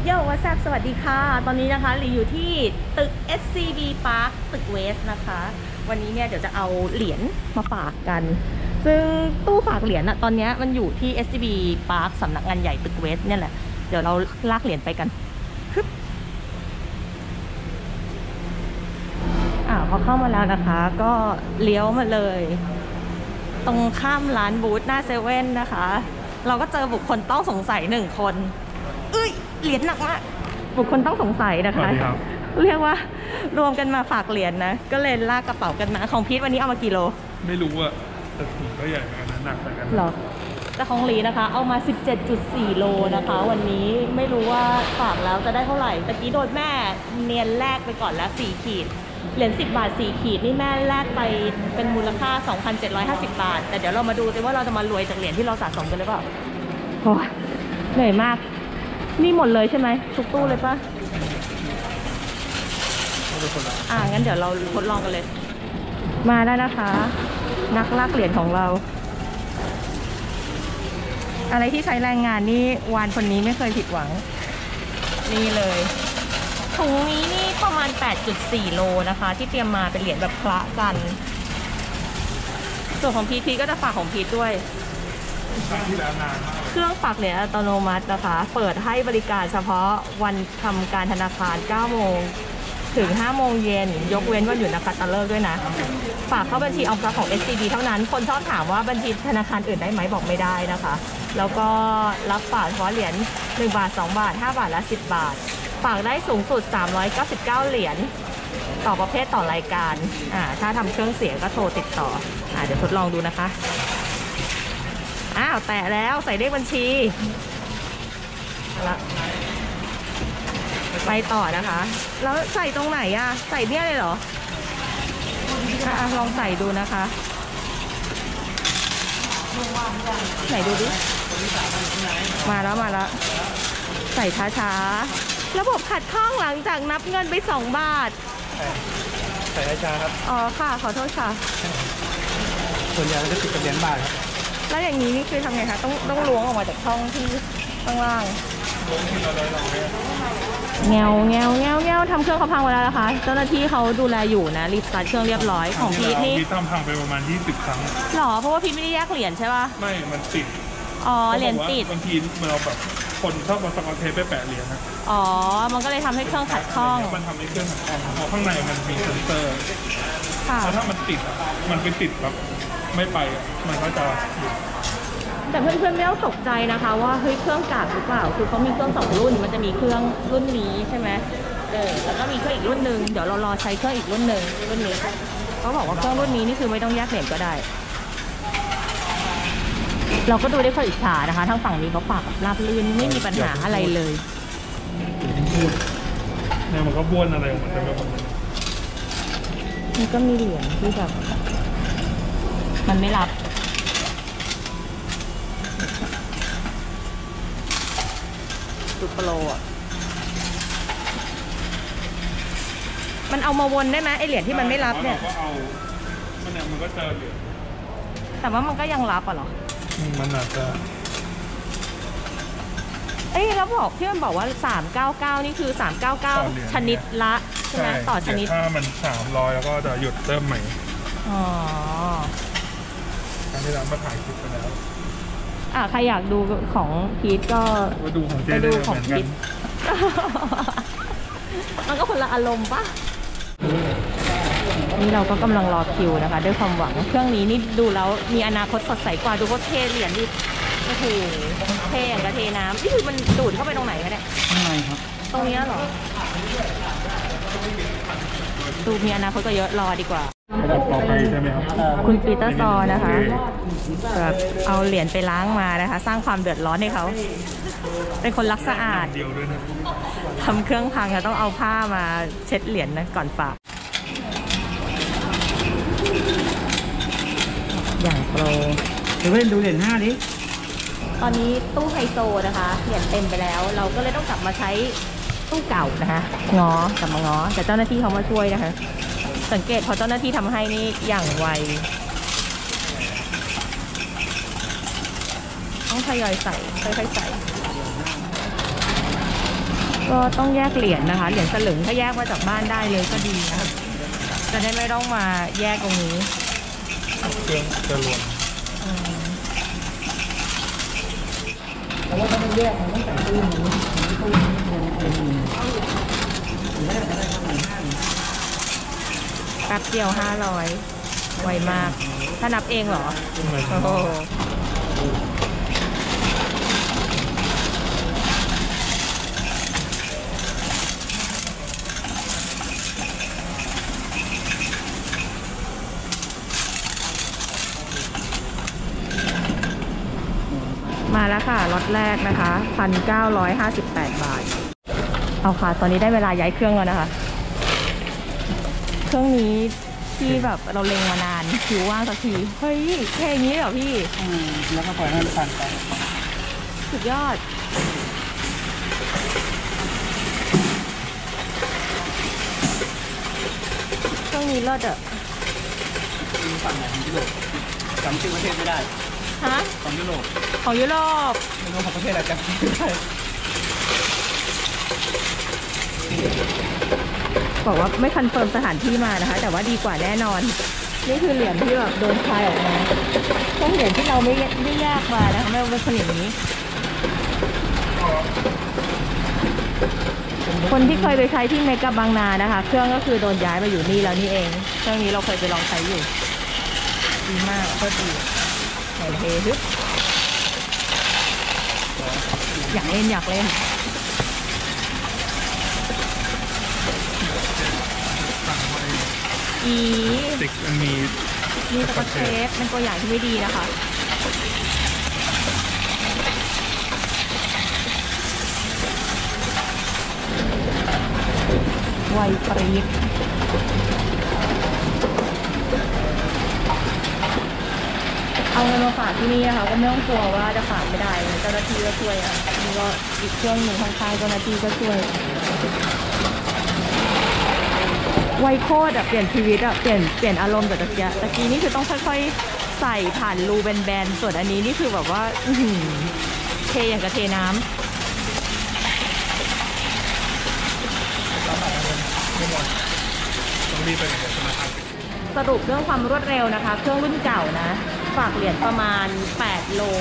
โย่วัสดุสวัสดีค่ะตอนนี้นะคะหลีอยู่ที่ตึก SCB Park ตึกเวสนะคะวันนี้เนี่ยเดี๋ยวจะเอาเหรียญมาฝากกันซึ่งตู้ฝากเหรียญอะตอนนี้มันอยู่ที่ SCB Park สำนักงานใหญ่ตึกเวสเนี่ยแหละเดี๋ยวเราลากเหรียญไปกันพอเข้ามาแล้วนะคะก็เลี้ยวมาเลยตรงข้ามร้านบูธหน้าเซเว่นนะคะเราก็เจอบุคคลต้องสงสัย1 คนเหรียญหนักมากบุคคลต้องสงสัยนะคะเรียกว่ารวมกันมาฝากเหรียญนะก็เลยลากกระเป๋ากันมาของพีทวันนี้เอามากี่โลไม่รู้อะแต่ถุงก็ใหญ่เหมือนกันนะหนักเหมือนกันหรอแต่ของหลีนะคะเอามา 17.4 โลนะคะวันนี้ไม่รู้ว่าฝากแล้วจะได้เท่าไหร่ตะกี้โดนแม่เนียนแลกไปก่อนแล้ว4 ขีดเหรียญ10 บาท4 ขีดนี่แม่แลกไปเป็นมูลค่า 2,750 บาทแต่เดี๋ยวเรามาดูกันว่าเราจะมารวยจากเหรียญที่เราสะสมกันหรือเปล่าโอ้ยเหนื่อยมากนี่หมดเลยใช่ไหมทุกตู้เลยปะงั้นเดี๋ยวเราทดลองกันเลยมาได้นะคะนักลากเหรียญของเราอะไรที่ใช้แรงงานนี่วานคนนี้ไม่เคยผิดหวังนี่เลยถุงนี้นี่ประมาณ 8.4 โลนะคะที่เตรียมมาเป็นเหรียญแบบคละกันส่วนของพีทก็จะฝากของพีทด้วยเครื่องฝากเหรียญอัตโนมัตินะคะเปิดให้บริการเฉพาะวันทำการธนาคาร 9 โมงถึง 5 โมงเย็นยกเว้นวันหยุดนักขัตฤกษ์ด้วยนะฝากเข้าบัญชีออมทรัพย์ของ SCB เท่านั้นคนชอบถามว่าบัญชีธนาคารอื่นได้ไหมบอกไม่ได้นะคะแล้วก็รับฝากเฉพาะเหรียญ1 บาท 2 บาท 5 บาทและ 10 บาทฝากได้สูงสุด399 เหรียญต่อประเภทต่อรายการถ้าทำเครื่องเสียงก็โทรติดต่อเดี๋ยวทดลองดูนะคะแตะแล้วใส่เลขบัญชีไปต่อนะคะแล้วใส่ตรงไหนใส่เนี่ยเลยเหรอลองใส่ดูนะคะไหนดูดิมาแล้วใส่ช้าๆระบบขัดข้องหลังจากนับเงินไป2 บาทใส่ช้าครับค่ะขอโทษค่ะส่วนใหญ่จะติดกับเหรียญบาทครับแล้วอย่างนี้นี่คือทำไงคะต้องล้วงออกมาจากช่องที่ข้างล่างเงาทำเครื่องเขาพังไปแล้วนะคะเจ้าหน้าที่เขาดูแลอยู่นะรีสตาร์ทเครื่องเรียบร้อยของพีทนี่ทำพังไปประมาณ20 ครั้งหรอเพราะว่าพีทไม่ได้แยกเหรียญใช่ป่ะไม่มันติดเหรียญติดบางทีเราแบบคนชอบมาสกอตเทปไปแปะเหรียญนะมันก็เลยทำให้เครื่องขัดข้องมันทำให้เครื่องขัดข้องเพราะข้างในมันมีเซนเซอร์แล้วถ้ามันติดมันไปติดแบบไม่ไปมันก็จะหยุดแต่เพื่อนๆไม่ต้องตกใจนะคะว่าเฮ้ยเครื่องกากหรือเปล่าคือเขามีเครื่อง2 รุ่นมันจะมีเครื่องรุ่นนี้ใช่ไหมแล้วก็มีเครื่องอีกรุ่นหนึ่งเดี๋ยวเรารอใช้เครื่องอีกรุ่นหนึ่งรุ่นนี้เขาบอกว่าเครื่องรุ่นนี้นี่คือไม่ต้องแยกเหรียญก็ได้เราก็ดูได้ค่อยอิจฉานะคะทั้งฝั่งนี้เขาฝากแบบราบรื่นไม่มีปัญหาอะไรเลยเนี่ยมันก็บ้วนอะไรของมันแต่ไม่หมดมันก็มีเหรียญที่แบบมันไม่รับสุดโปรมันเอามาวนได้ไหมไอเหรียญที่มันไม่รับเนี่ยมันก็เจอเหรียญแต่ว่ามันก็ยังรับเหรอมันอาจจะแล้วบอกที่มันบอกว่า399นี่คือ399ชนิดละใช่ไหมต่อชนิดถ้ามัน300แล้วก็จะหยุดเริ่มใหม่การที่เรามาถ่ายคลิปไปแล้วใครอยากดูของพีทก็ไปดูของเจ๊ได้เหมือนกันมันก็คนละอารมณ์ปะนี่เราก็กำลังรอคิวนะคะด้วยความหวังเครื่องนี้นี่ดูแล้วมีอนาคตสดใสกว่าดูก็เทเหรียญดิโอ้โหเทอย่างกับเทน้ำนี่คือมันดูดเข้าไปตรงไหนคะเนี่ยข้างในครับตรงนี้เหรอดูมีอนาคตก็เยอะรอดีกว่าต่อไปใช่ไหมครับคุณปีเตอร์ซอนะคะแบบเอาเหรียญไปล้างมานะคะสร้างความเดือดร้อนให้เขาเป็นคนรักสะอาดทำเครื่องพังจะต้องเอาผ้ามาเช็ดเหรียญนะก่อนฝากอย่างโปรเล่นดูเหรียญ5นี้ตอนนี้ตู้ไฮโซนะคะเหรียญเต็มไปแล้วเราก็เลยต้องกลับมาใช้ตู้เก่านะคะกลับมาง้อแต่เจ้าหน้าที่เขามาช่วยนะคะสังเกตพอเจ้าหน้าที่ทำให้นี่อย่างไวต้องทยอยใส่ค่อยๆใส่ก็ต้องแยกเหรียญนะคะเหรียญสลึงถ้าแยกมาจากบ้านได้เลยก็ดีนะคะจะได้ไม่ต้องมาแยกตรงนี้เครื่องจะรวมเพราะว่าถ้ามันแยกมันต้องใส่ตู้นี้ตู้นี้แป๊บเดียว500ไวมากถ้านับเองเหรอโอ้โหมาแล้วค่ะล็อตแรกนะคะ 1,958 บาทเอาค่ะตอนนี้ได้เวลาย้ายเครื่องแล้วนะคะเครื่องนี้ที่แบบเราเล็งมานานคิวว่างสักทีเฮ้ยแค่นี้เหรอพี่แล้วก็ปล่อยให้มันผ่านไปสุดยอดเครื่องนี้เลิศอ่ะฝั่งไหนของยุโรปจำชื่อประเทศไม่ได้ฮะของยุโรปของยุโรปไม่รู้ของประเทศอะไรจำชื่อไม่ได้บอกว่าไม่คอนเฟิร์มสถานที่มานะคะแต่ว่าดีกว่าแน่นอนนี่คือเหรียญที่แบบโดนคลายออกมาต้องเหรียญที่เราไม่แยกมานะคะไม่เป็นคนอย่างนี้คนที่เคยไปใช้ที่เมกะบางนานะคะเครื่องก็คือโดนย้ายมาอยู่นี่แล้วนี่เองเครื่องนี้เราเคยไปลองใช้อยู่ดีมากก็ดีไหนเทฮึบอยากเล่นติกมันมีสกอตเทปเป็นตัวอย่างที่ไม่ดีนะคะไวปรี๊ดเอาเงินมาฝากที่นี่นะคะก็ไม่ต้องกลัวว่าจะฝากไม่ได้เจ้าหน้าที่ก็ช่วยอ่ะนี่ก็อีกเครื่องหนึ่งข้างๆเจ้าหน้าที่ก็ช่วยไวโคตรเปลี่ยนชีวิตเปลี่ยนอารมณ์จากตะกี้นี่คือต้องค่อยๆใส่ผ่านรูแบนๆส่วนอันนี้นี่คือแบบว่าเทอย่างกับเทน้ำต้องรีบไปไหนธนาคารสรุปเรื่องความรวดเร็วนะคะเครื่องรุ่นเก่านะฝากเหรียญประมาณ8 โล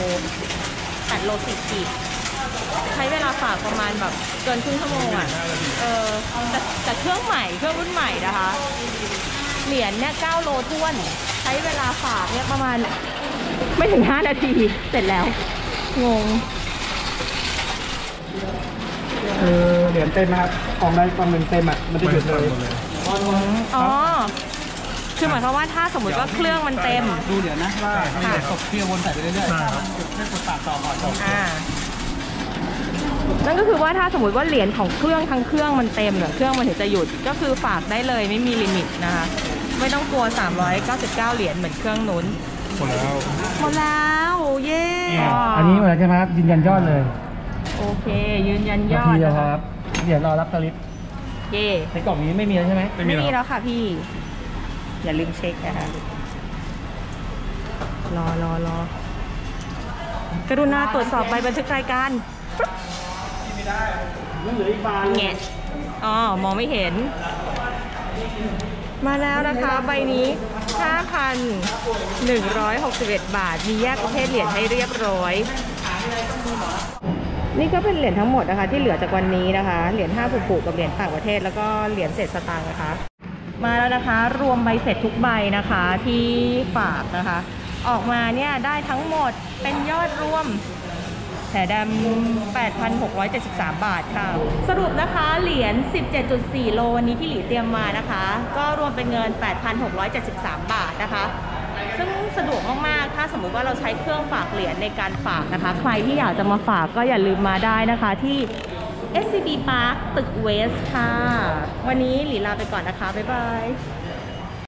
10 ใช้เวลาฝากประมาณแบบเกินครึ่งชั่วโมงอ่ะแต่เครื่องรุ่นใหม่นะคะเหรียญเนี่ย9 โลท้วนใช้เวลาฝากเนี่ยประมาณไม่ถึง5 นาทีเสร็จแล้วงงเหรียญเต็มนะครับของได้ฝั่งหนึ่งเต็มมันจะหยุดเลยอ๋อคือหมายความว่าถ้าสมมติว่าเครื่องมันเต็มดูเดี๋ยวนะว่าตกเที่ยววนใส่ไปเรื่อยๆถ้ามันไม่กดตัดต่อก่อนนั่นก็คือว่าถ้าสมมติว่าเหรียญของเครื่องทั้งเครื่องมันเต็มเครื่องมันถึงจะหยุดก็คือฝากได้เลยไม่มีลิมิตนะคะไม่ต้องกลัว399 เหรียญเหมือนเครื่องนู้นหมดแล้วเย้อันนี้เหมือนใช่ไหมครับยืนยันยอดเลยโอเคยืนยันยอดครับเดี๋ยวรอรับสลิปเย่ในกล่องนี้ไม่มีแล้วใช่ไหมไม่มีแล้วค่ะพี่อย่าลืมเช็คนะคะรอกรุณาตรวจสอบใบบันทึกรายการไม่ได้มันเหลืออีกบานแงะมองไม่เห็นมาแล้วนะคะใบนี้ 5,161 บาทมีแยกประเภทเหรียญให้เรียบร้อยนี่ก็เป็นเหรียญทั้งหมดนะคะที่เหลือจากวันนี้นะคะเหรียญ5 ผูกกับเหรียญต่างประเทศแล้วก็เหรียญเศษสตางค์นะคะมาแล้วนะคะรวมใบเสร็จทุกใบนะคะที่ฝากนะคะออกมาเนี่ยได้ทั้งหมดเป็นยอดรวมแถดำ 8,673 บาทค่ะสรุปนะคะเหรียญ 17.4 โลวันนี้ที่หลีเตรียมมานะคะก็รวมเป็นเงิน 8,673 บาทนะคะซึ่งสะดวกมากๆถ้าสมมุติว่าเราใช้เครื่องฝากเหรียญในการฝากนะคะใครที่อยากจะมาฝากก็อย่าลืมมาได้นะคะที่ SCB Park ตึกเวสค่ะวันนี้หลีลาไปก่อนนะคะบ๊ายบาย